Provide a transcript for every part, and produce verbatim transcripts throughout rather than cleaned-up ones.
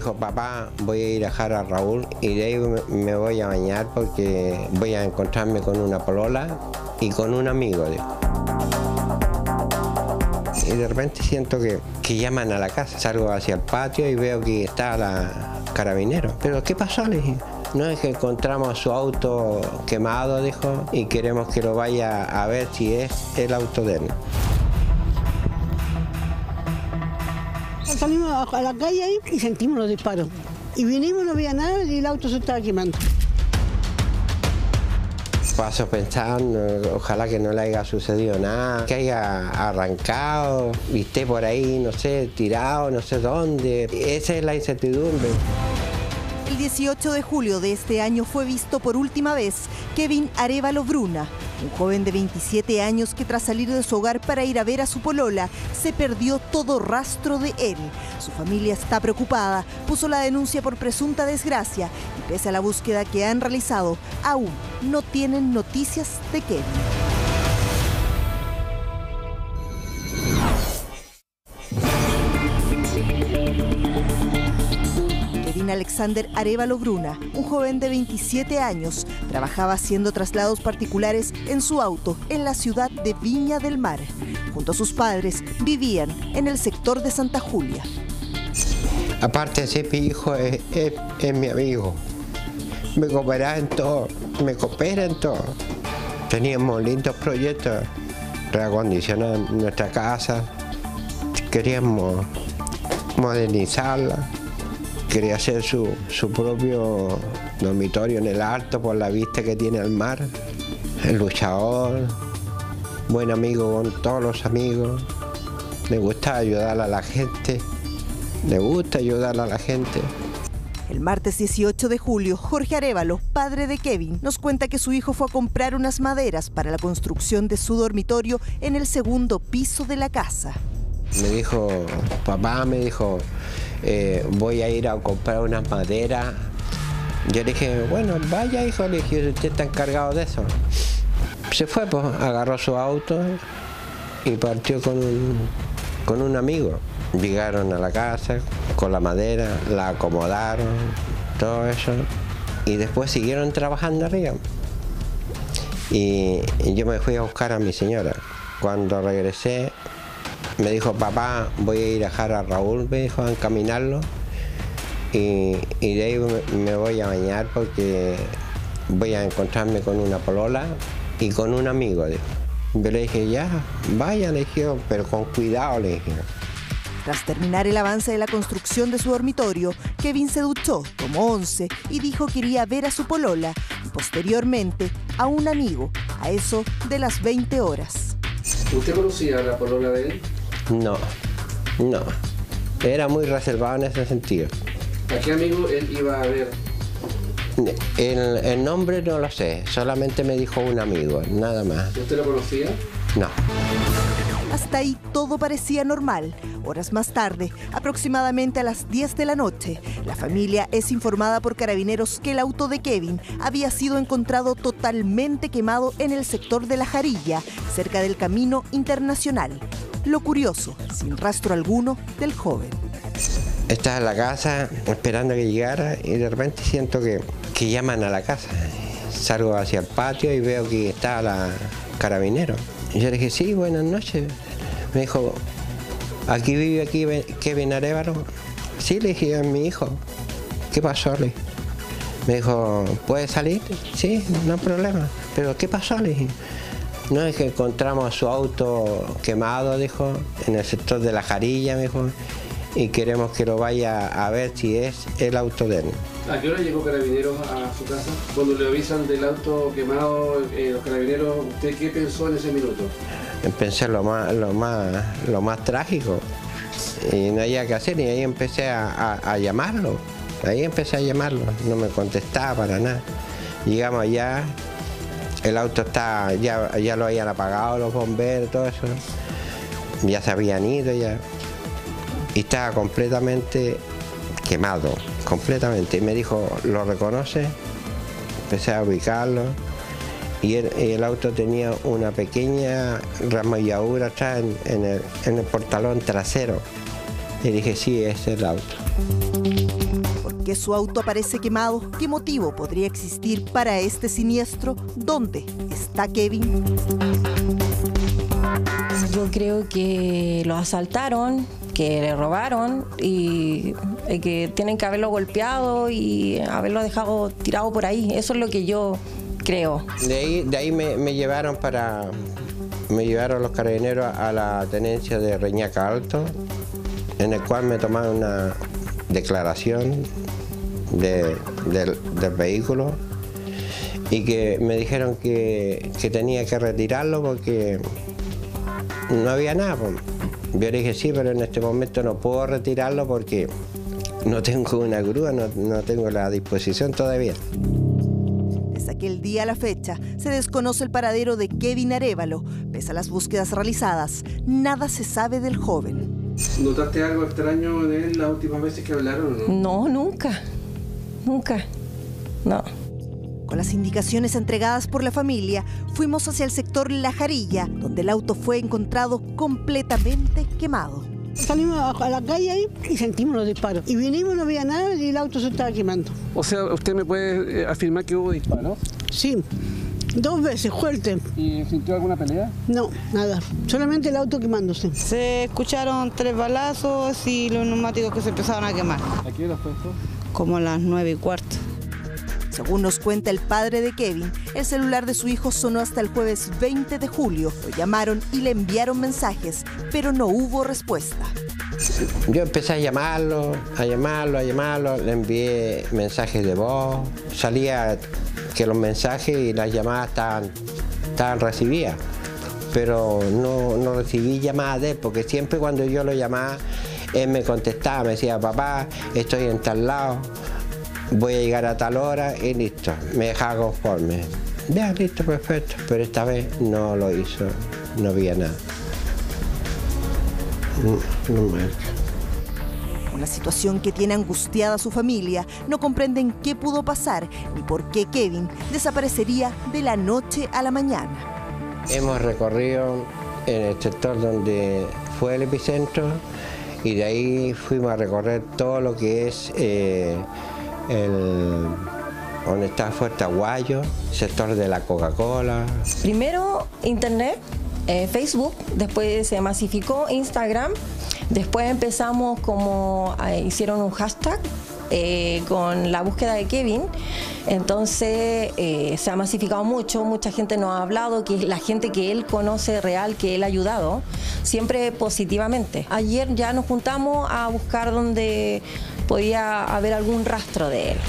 dijo, papá, voy a ir a dejar a Raúl y de ahí me voy a bañar porque voy a encontrarme con una polola y con un amigo, dijo. Y de repente siento que, que llaman a la casa. Salgo hacia el patio y veo que está la carabinero. ¿Pero qué pasó?, le dije. No, es que encontramos su auto quemado, dijo, y queremos que lo vaya a ver si es el auto de él. Salimos a la calle ahí y sentimos los disparos. Y vinimos, no había nada y el auto se estaba quemando. Paso pensando, ojalá que no le haya sucedido nada, que haya arrancado y esté por ahí, no sé, tirado, no sé dónde. Esa es la incertidumbre. El dieciocho de julio de este año fue visto por última vez Kevin Arévalo Bruna, un joven de veintisiete años que tras salir de su hogar para ir a ver a su polola, se perdió todo rastro de él. Su familia está preocupada, puso la denuncia por presunta desgracia y pese a la búsqueda que han realizado, aún no tienen noticias de Kevin. Alexander Arévalo Bruna, un joven de veintisiete años, trabajaba haciendo traslados particulares en su auto en la ciudad de Viña del Mar. Junto a sus padres vivían en el sector de Santa Julia. Aparte de ser mi hijo, es, es, es mi amigo. Me coopera en todo, me coopera en todo. Teníamos lindos proyectos, reacondicionar nuestra casa, queríamos modernizarla. Quería hacer su, su propio dormitorio en el alto por la vista que tiene al mar. El luchador, buen amigo con todos los amigos. Le gusta ayudar a la gente. Le gusta ayudar a la gente. El martes dieciocho de julio, Jorge Arévalo, padre de Kevin, nos cuenta que su hijo fue a comprar unas maderas para la construcción de su dormitorio en el segundo piso de la casa. Me dijo, papá, me dijo, eh, voy a ir a comprar unas maderas. Yo le dije, bueno, vaya hijo, le dije, usted está encargado de eso. Se fue, pues, agarró su auto y partió con un, con un amigo. Llegaron a la casa con la madera, la acomodaron, todo eso. Y después siguieron trabajando arriba. Y, y yo me fui a buscar a mi señora. Cuando regresé, me dijo, papá, voy a ir a dejar a Raúl, me dijo, a encaminarlo. Y, y de ahí me, me voy a bañar porque voy a encontrarme con una polola y con un amigo. Dijo. Yo le dije, ya, vaya, le dije, pero con cuidado, le dije. Tras terminar el avance de la construcción de su dormitorio, Kevin se duchó, tomó once y dijo que iría a ver a su polola y posteriormente a un amigo, a eso de las veinte horas. ¿Usted conocía a la polola de él? No, no. Era muy reservado en ese sentido. ¿A qué amigo él iba a ver? El, el nombre no lo sé, solamente me dijo un amigo, nada más. ¿Usted lo conocía? No. Hasta ahí todo parecía normal. Horas más tarde, aproximadamente a las diez de la noche, la familia es informada por carabineros que el auto de Kevin había sido encontrado totalmente quemado en el sector de La Jarilla, cerca del Camino Internacional. Lo curioso, sin rastro alguno del joven. Estaba en la casa esperando que llegara y de repente siento que, que llaman a la casa. Salgo hacia el patio y veo que está la carabinero. Y yo le dije, sí, buenas noches. Me dijo, ¿aquí vive aquí Kevin Arévalo? Sí, le dije, es mi hijo. ¿Qué pasó? Le? Me dijo, ¿puede salir? Sí, no hay problema. ¿Pero qué pasó? Le dije. No, es que encontramos su auto quemado, dijo, en el sector de La Jarilla, me dijo, y queremos que lo vaya a ver si es el auto de él. ¿A qué hora llegó Carabineros a su casa? Cuando le avisan del auto quemado, eh, los Carabineros, ¿usted qué pensó en ese minuto? Pensé lo más, lo más, lo más trágico y no había que hacer y ahí empecé a, a, a llamarlo, ahí empecé a llamarlo, no me contestaba para nada. Llegamos allá, el auto está, ya, ya lo habían apagado los bomberos, todo eso, ya se habían ido ya y estaba completamente quemado, completamente. Y me dijo, ¿lo reconoce? Empecé a ubicarlo. Y el, y el auto tenía una pequeña ramilladura atrás en, en, el, en el portalón trasero. Y dije, sí, ese es el auto. ¿Por qué su auto aparece quemado? ¿Qué motivo podría existir para este siniestro? ¿Dónde está Kevin? Yo creo que lo asaltaron, que le robaron y que tienen que haberlo golpeado y haberlo dejado tirado por ahí. Eso es lo que yo creo. De ahí, de ahí me, me llevaron para... Me llevaron los carabineros a la tenencia de Reñaca Alto, en el cual me tomaron una declaración de, del, del vehículo y que me dijeron que, que tenía que retirarlo porque no había nada. Yo le dije sí, pero en este momento no puedo retirarlo porque no tengo una grúa, no, no tengo la disposición todavía. Desde aquel día a la fecha se desconoce el paradero de Kevin Arévalo. Pese a las búsquedas realizadas, nada se sabe del joven. ¿Notaste algo extraño en él las últimas veces que hablaron o no? No, nunca, nunca, no. Con las indicaciones entregadas por la familia, fuimos hacia el sector La Jarilla, donde el auto fue encontrado completamente quemado. Salimos a la calle ahí y sentimos los disparos. Y vinimos, no había nada y el auto se estaba quemando. O sea, ¿usted me puede afirmar que hubo disparos? Sí, dos veces, fuerte. ¿Y sintió alguna pelea? No, nada, solamente el auto quemándose. Se escucharon tres balazos y los neumáticos que se empezaron a quemar. ¿A qué hora fue esto? Como a las nueve y cuarto. Según nos cuenta el padre de Kevin, el celular de su hijo sonó hasta el jueves veinte de julio. Lo llamaron y le enviaron mensajes, pero no hubo respuesta. Yo empecé a llamarlo, a llamarlo, a llamarlo, le envié mensajes de voz. Salía que los mensajes y las llamadas estaban, estaban recibidas, pero no, no recibí llamadas de él, porque siempre cuando yo lo llamaba, él me contestaba, me decía, papá, estoy en tal lado, voy a llegar a tal hora y listo, me dejaba conforme. Ya, listo, perfecto, pero esta vez no lo hizo, no había nada. No, no me... Una situación que tiene angustiada a su familia. No comprenden qué pudo pasar ni por qué Kevin desaparecería de la noche a la mañana. Hemos recorrido en el sector donde fue el epicentro y de ahí fuimos a recorrer todo lo que es eh, el, donde está Fuerte Aguayo, sector de la Coca-Cola. Primero internet, eh, Facebook, después se masificó Instagram, después empezamos como, eh, hicieron un hashtag eh, con la búsqueda de Kevin, entonces eh, se ha masificado mucho, mucha gente nos ha hablado, que la gente que él conoce real, que él ha ayudado, siempre positivamente. Ayer ya nos juntamos a buscar donde podía haber algún rastro de él.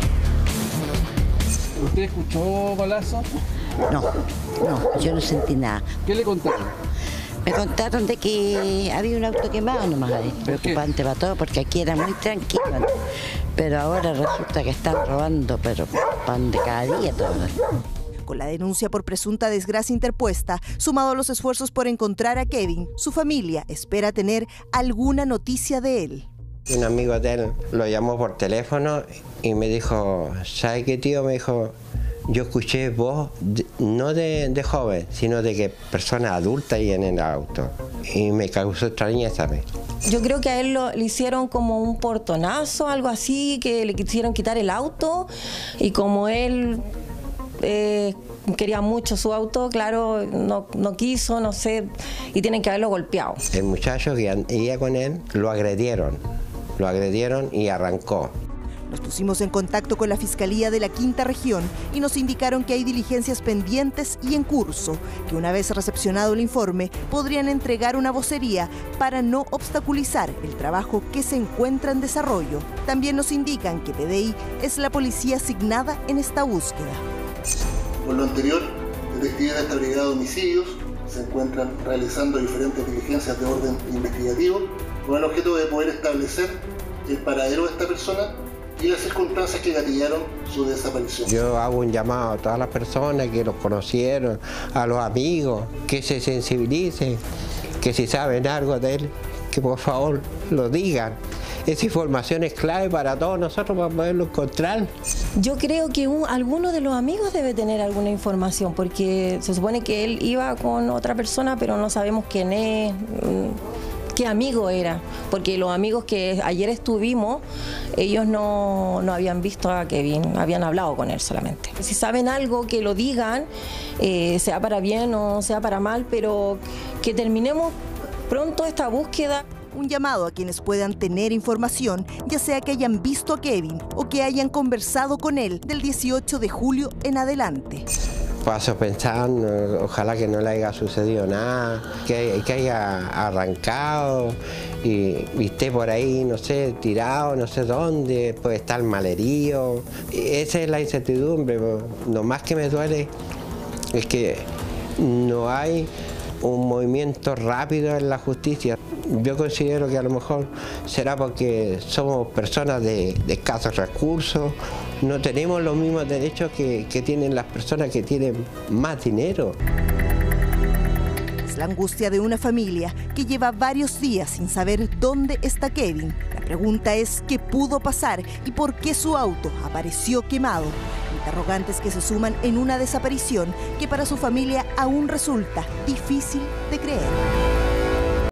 ¿Usted escuchó balazos? No, no, yo no sentí nada. ¿Qué le contaron? Me contaron de que había un auto quemado nomás ahí. Preocupante para todo porque aquí era muy tranquilo. Pero ahora resulta que están robando, pero pan de cada día todo. Con la denuncia por presunta desgracia interpuesta, sumado a los esfuerzos por encontrar a Kevin, su familia espera tener alguna noticia de él. Un amigo de él lo llamó por teléfono y me dijo, ¿sabe qué, tío? Me dijo, yo escuché voz, de, no de, de joven, sino de que personas adultas iban en el auto. Y me causó extrañeza. Yo creo que a él lo, le hicieron como un portonazo, algo así, que le quisieron quitar el auto. Y como él eh, quería mucho su auto, claro, no, no quiso, no sé, y tienen que haberlo golpeado. El muchacho que iba con él lo agredieron, lo agredieron y arrancó. Nos pusimos en contacto con la Fiscalía de la Quinta Región y nos indicaron que hay diligencias pendientes y en curso, que una vez recepcionado el informe podrían entregar una vocería para no obstaculizar el trabajo que se encuentra en desarrollo. También nos indican que P D I es la policía asignada en esta búsqueda. Por lo anterior, detectives de esta brigada de homicidios se encuentran realizando diferentes diligencias de orden investigativo con el objeto de poder establecer el paradero de esta persona y las circunstancias que gatillaron su desaparición. Yo hago un llamado a todas las personas que los conocieron, a los amigos, que se sensibilicen, que si saben algo de él, que por favor lo digan. Esa información es clave para todos nosotros para poderlo encontrar. Yo creo que un, alguno de los amigos debe tener alguna información, porque se supone que él iba con otra persona, pero no sabemos quién es. qué amigo era, porque los amigos que ayer estuvimos, ellos no, no habían visto a Kevin, habían hablado con él solamente. Si saben algo, que lo digan, eh, sea para bien o sea para mal, pero que terminemos pronto esta búsqueda. Un llamado a quienes puedan tener información, ya sea que hayan visto a Kevin o que hayan conversado con él del dieciocho de julio en adelante. Paso pensando, ojalá que no le haya sucedido nada, que, que haya arrancado y, y esté por ahí, no sé, tirado, no sé dónde, puede estar malherido. Esa es la incertidumbre. Lo más que me duele es que no hay un movimiento rápido en la justicia. Yo considero que a lo mejor será porque somos personas de, de escasos recursos, no tenemos los mismos derechos que, que tienen las personas que tienen más dinero. Es la angustia de una familia que lleva varios días sin saber dónde está Kevin. La pregunta es qué pudo pasar y por qué su auto apareció quemado. Interrogantes que se suman en una desaparición que para su familia aún resulta difícil de creer.